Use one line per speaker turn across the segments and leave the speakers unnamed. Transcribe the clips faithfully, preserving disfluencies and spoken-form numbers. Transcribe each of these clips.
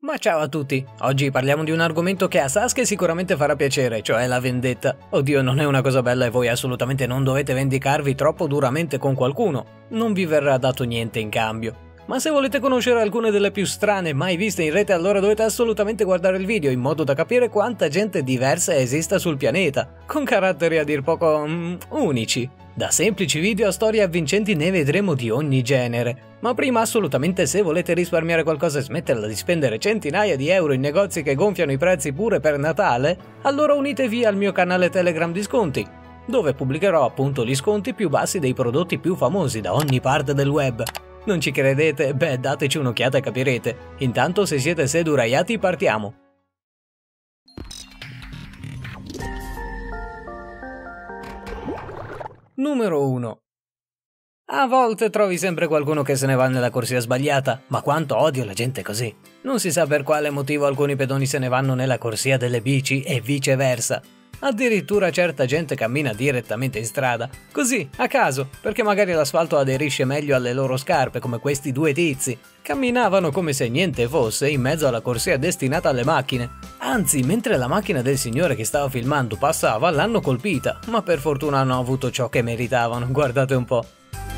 Ma ciao a tutti, oggi parliamo di un argomento che a Sasuke sicuramente farà piacere, cioè la vendetta. Oddio, non è una cosa bella e voi assolutamente non dovete vendicarvi troppo duramente con qualcuno, non vi verrà dato niente in cambio. Ma se volete conoscere alcune delle più strane mai viste in rete, allora dovete assolutamente guardare il video in modo da capire quanta gente diversa esista sul pianeta, con caratteri a dir poco mm, unici. Da semplici video a storie avvincenti ne vedremo di ogni genere. Ma prima assolutamente, se volete risparmiare qualcosa e smetterla di spendere centinaia di euro in negozi che gonfiano i prezzi pure per Natale, allora unitevi al mio canale Telegram di sconti, dove pubblicherò appunto gli sconti più bassi dei prodotti più famosi da ogni parte del web. Non ci credete? Beh, dateci un'occhiata e capirete. Intanto, se siete seduraiati, partiamo! Numero uno. A volte trovi sempre qualcuno che se ne va nella corsia sbagliata, ma quanto odio la gente così. Non si sa per quale motivo alcuni pedoni se ne vanno nella corsia delle bici e viceversa. Addirittura certa gente cammina direttamente in strada, così, a caso, perché magari l'asfalto aderisce meglio alle loro scarpe, come questi due tizi. Camminavano come se niente fosse in mezzo alla corsia destinata alle macchine. Anzi, mentre la macchina del signore che stava filmando passava, l'hanno colpita, ma per fortuna hanno avuto ciò che meritavano, guardate un po'.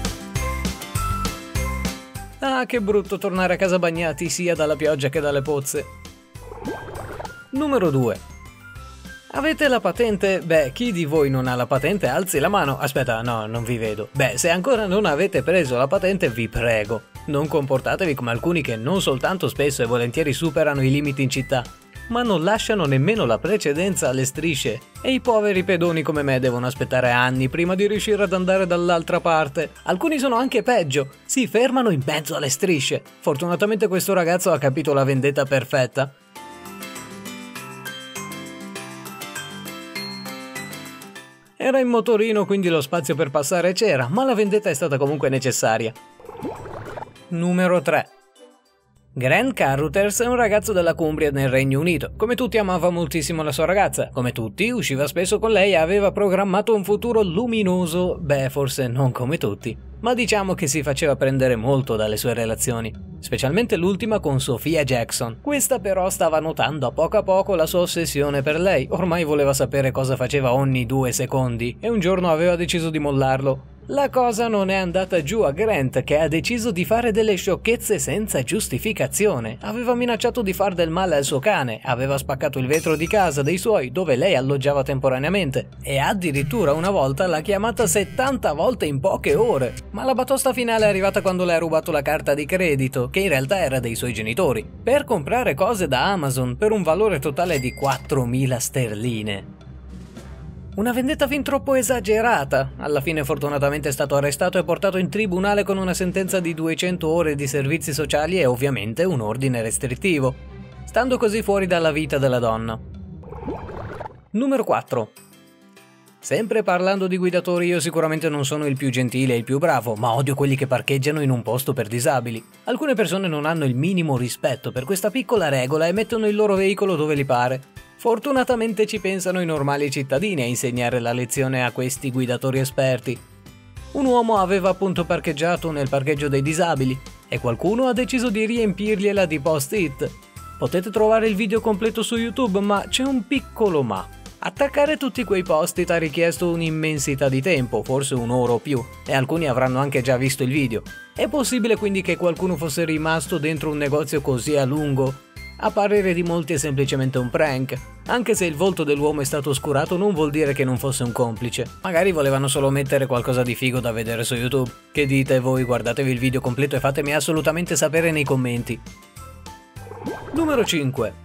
Ah, che brutto tornare a casa bagnati sia dalla pioggia che dalle pozze. Numero due. Avete la patente? Beh, chi di voi non ha la patente alzi la mano. Aspetta, no, non vi vedo. Beh, se ancora non avete preso la patente, vi prego, non comportatevi come alcuni che non soltanto spesso e volentieri superano i limiti in città, ma non lasciano nemmeno la precedenza alle strisce. E i poveri pedoni come me devono aspettare anni prima di riuscire ad andare dall'altra parte. Alcuni sono anche peggio, si fermano in mezzo alle strisce. Fortunatamente questo ragazzo ha capito la vendetta perfetta. Era in motorino, quindi lo spazio per passare c'era, ma la vendetta è stata comunque necessaria. Numero tre. Grant Carruthers è un ragazzo della Cumbria nel Regno Unito. Come tutti amava moltissimo la sua ragazza, come tutti usciva spesso con lei e aveva programmato un futuro luminoso, beh forse non come tutti, ma diciamo che si faceva prendere molto dalle sue relazioni, specialmente l'ultima con Sophia Jackson. Questa però stava notando a poco a poco la sua ossessione per lei, ormai voleva sapere cosa faceva ogni due secondi e un giorno aveva deciso di mollarlo. La cosa non è andata giù a Grant, che ha deciso di fare delle sciocchezze senza giustificazione. Aveva minacciato di far del male al suo cane, aveva spaccato il vetro di casa dei suoi dove lei alloggiava temporaneamente e addirittura una volta l'ha chiamata settanta volte in poche ore. Ma la batosta finale è arrivata quando le ha rubato la carta di credito, che in realtà era dei suoi genitori, per comprare cose da Amazon per un valore totale di quattromila sterline. Una vendetta fin troppo esagerata. Alla fine fortunatamente è stato arrestato e portato in tribunale con una sentenza di duecento ore di servizi sociali e ovviamente un ordine restrittivo, stando così fuori dalla vita della donna. Numero quattro. Sempre parlando di guidatori, io sicuramente non sono il più gentile e il più bravo, ma odio quelli che parcheggiano in un posto per disabili. Alcune persone non hanno il minimo rispetto per questa piccola regola e mettono il loro veicolo dove li pare. Fortunatamente ci pensano i normali cittadini a insegnare la lezione a questi guidatori esperti. Un uomo aveva appunto parcheggiato nel parcheggio dei disabili e qualcuno ha deciso di riempirgliela di post-it. Potete trovare il video completo su YouTube, ma c'è un piccolo ma. Attaccare tutti quei post-it ha richiesto un'immensità di tempo, forse un'ora o più, e alcuni avranno anche già visto il video. È possibile quindi che qualcuno fosse rimasto dentro un negozio così a lungo? A parere di molti è semplicemente un prank. Anche se il volto dell'uomo è stato oscurato non vuol dire che non fosse un complice. Magari volevano solo mettere qualcosa di figo da vedere su YouTube. Che dite voi? Guardatevi il video completo e fatemi assolutamente sapere nei commenti. Numero cinque.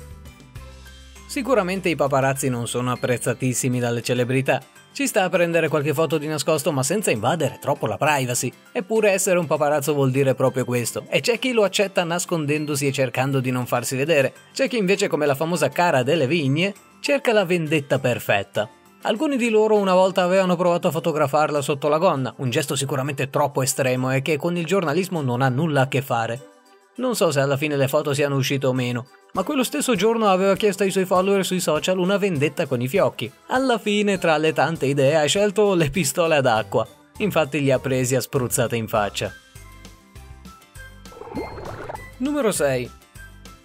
Sicuramente i paparazzi non sono apprezzatissimi dalle celebrità. Ci sta a prendere qualche foto di nascosto ma senza invadere troppo la privacy. Eppure essere un paparazzo vuol dire proprio questo. E c'è chi lo accetta nascondendosi e cercando di non farsi vedere. C'è chi invece, come la famosa Cara delle Vigne, cerca la vendetta perfetta. Alcuni di loro una volta avevano provato a fotografarla sotto la gonna, un gesto sicuramente troppo estremo e che con il giornalismo non ha nulla a che fare. Non so se alla fine le foto siano uscite o meno, ma quello stesso giorno aveva chiesto ai suoi follower sui social una vendetta con i fiocchi. Alla fine, tra le tante idee, ha scelto le pistole ad acqua. Infatti li ha presi a spruzzate in faccia. Numero sei.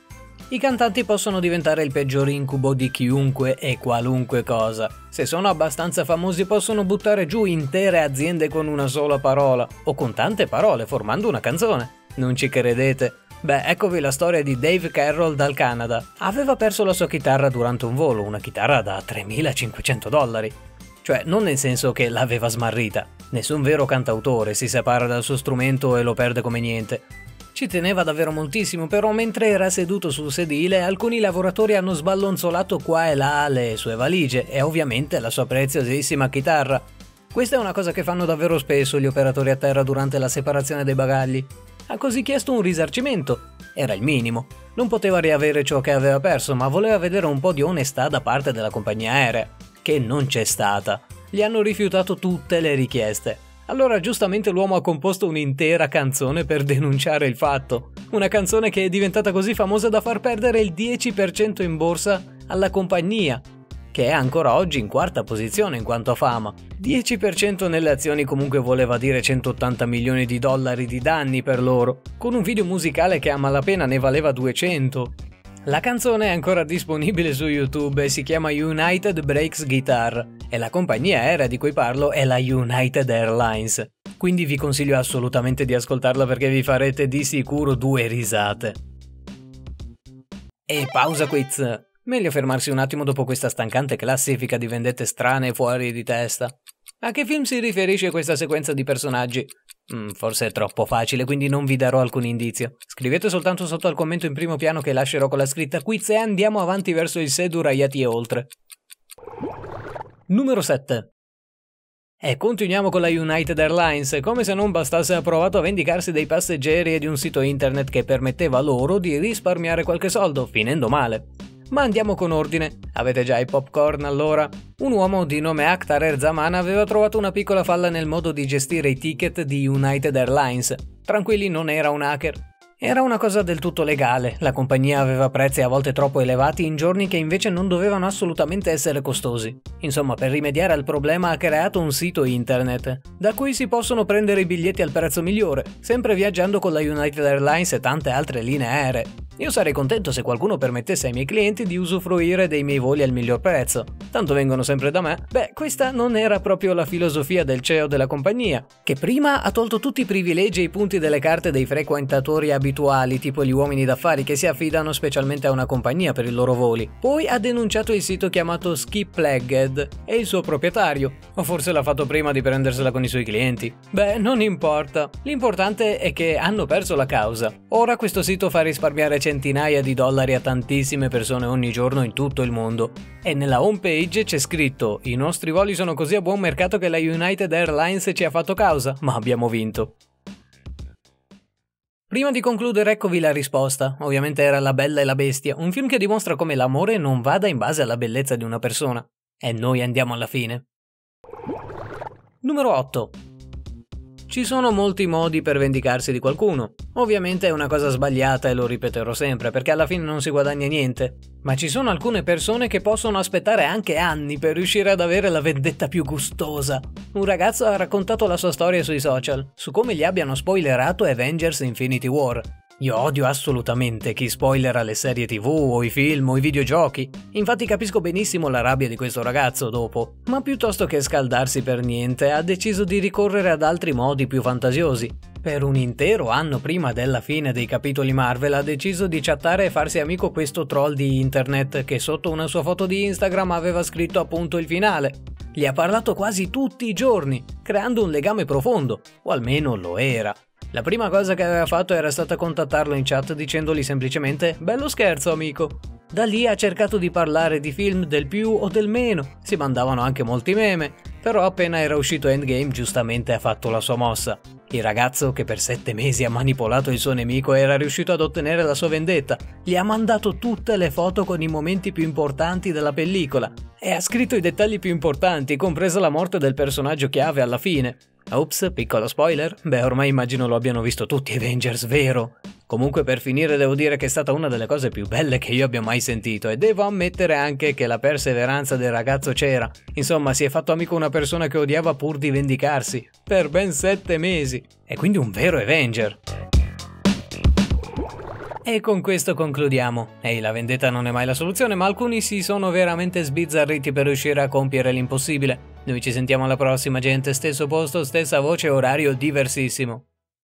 I cantanti possono diventare il peggior incubo di chiunque e qualunque cosa. Se sono abbastanza famosi possono buttare giù intere aziende con una sola parola, o con tante parole formando una canzone. Non ci credete? Beh, eccovi la storia di Dave Carroll dal Canada. Aveva perso la sua chitarra durante un volo, una chitarra da tremilacinquecento dollari. Cioè, non nel senso che l'aveva smarrita. Nessun vero cantautore si separa dal suo strumento e lo perde come niente. Ci teneva davvero moltissimo, però mentre era seduto sul sedile, alcuni lavoratori hanno sballonzolato qua e là le sue valigie e ovviamente la sua preziosissima chitarra. Questa è una cosa che fanno davvero spesso gli operatori a terra durante la separazione dei bagagli. Ha così chiesto un risarcimento. Era il minimo. Non poteva riavere ciò che aveva perso, ma voleva vedere un po' di onestà da parte della compagnia aerea, che non c'è stata. Gli hanno rifiutato tutte le richieste. Allora giustamente l'uomo ha composto un'intera canzone per denunciare il fatto. Una canzone che è diventata così famosa da far perdere il dieci per cento in borsa alla compagnia, che è ancora oggi in quarta posizione in quanto a fama. dieci per cento nelle azioni comunque voleva dire centottanta milioni di dollari di danni per loro, con un video musicale che a malapena ne valeva duecento. La canzone è ancora disponibile su YouTube e si chiama United Breaks Guitar e la compagnia aerea di cui parlo è la United Airlines. Quindi vi consiglio assolutamente di ascoltarla perché vi farete di sicuro due risate. E pausa quiz! Meglio fermarsi un attimo dopo questa stancante classifica di vendette strane e fuori di testa. A che film si riferisce questa sequenza di personaggi? Mm, forse è troppo facile, quindi non vi darò alcun indizio. Scrivete soltanto sotto al commento in primo piano che lascerò con la scritta quiz e andiamo avanti verso il Seduraiati e oltre. Numero sette. E continuiamo con la United Airlines. Come se non bastasse, ha provato a vendicarsi dei passeggeri e di un sito internet che permetteva loro di risparmiare qualche soldo, finendo male. Ma andiamo con ordine. Avete già i popcorn allora? Un uomo di nome Akhtar Erzaman aveva trovato una piccola falla nel modo di gestire i ticket di United Airlines. Tranquilli, non era un hacker. Era una cosa del tutto legale. La compagnia aveva prezzi a volte troppo elevati in giorni che invece non dovevano assolutamente essere costosi. Insomma, per rimediare al problema ha creato un sito internet, da cui si possono prendere i biglietti al prezzo migliore, sempre viaggiando con la United Airlines e tante altre linee aeree. Io sarei contento se qualcuno permettesse ai miei clienti di usufruire dei miei voli al miglior prezzo. Tanto vengono sempre da me. Beh, questa non era proprio la filosofia del C E O della compagnia, che prima ha tolto tutti i privilegi e i punti delle carte dei frequentatori abituali, tipo gli uomini d'affari che si affidano specialmente a una compagnia per i loro voli. Poi ha denunciato il sito chiamato Skiplegged e il suo proprietario. O forse l'ha fatto prima di prendersela con i suoi clienti. Beh, non importa. L'importante è che hanno perso la causa. Ora questo sito fa risparmiare centinaia di dollari a tantissime persone ogni giorno in tutto il mondo. E nella home page c'è scritto: i nostri voli sono così a buon mercato che la United Airlines ci ha fatto causa, ma abbiamo vinto. Prima di concludere eccovi la risposta. Ovviamente era La Bella e la Bestia, un film che dimostra come l'amore non vada in base alla bellezza di una persona. E noi andiamo alla fine. Numero otto. Ci sono molti modi per vendicarsi di qualcuno. Ovviamente è una cosa sbagliata e lo ripeterò sempre perché alla fine non si guadagna niente. Ma ci sono alcune persone che possono aspettare anche anni per riuscire ad avere la vendetta più gustosa. Un ragazzo ha raccontato la sua storia sui social, su come gli abbiano spoilerato Avengers Infinity War. Io odio assolutamente chi spoilera le serie tv o i film o i videogiochi, infatti capisco benissimo la rabbia di questo ragazzo dopo, ma piuttosto che scaldarsi per niente ha deciso di ricorrere ad altri modi più fantasiosi. Per un intero anno prima della fine dei capitoli Marvel ha deciso di chattare e farsi amico questo troll di internet che sotto una sua foto di Instagram aveva scritto appunto il finale. Gli ha parlato quasi tutti i giorni, creando un legame profondo, o almeno lo era. La prima cosa che aveva fatto era stata contattarlo in chat dicendogli semplicemente «Bello scherzo, amico». Da lì ha cercato di parlare di film del più o del meno, si mandavano anche molti meme, però appena era uscito Endgame giustamente ha fatto la sua mossa. Il ragazzo che per sette mesi ha manipolato il suo nemico era riuscito ad ottenere la sua vendetta, gli ha mandato tutte le foto con i momenti più importanti della pellicola e ha scritto i dettagli più importanti, compresa la morte del personaggio chiave alla fine. Ops, piccolo spoiler? Beh, ormai immagino lo abbiano visto tutti Avengers, vero? Comunque per finire devo dire che è stata una delle cose più belle che io abbia mai sentito e devo ammettere anche che la perseveranza del ragazzo c'era. Insomma, si è fatto amico una persona che odiava pur di vendicarsi, per ben sette mesi. E quindi un vero Avenger. E con questo concludiamo. Ehi, la vendetta non è mai la soluzione, ma alcuni si sono veramente sbizzarriti per riuscire a compiere l'impossibile. Noi ci sentiamo alla prossima, gente. Stesso posto, stessa voce, orario diversissimo.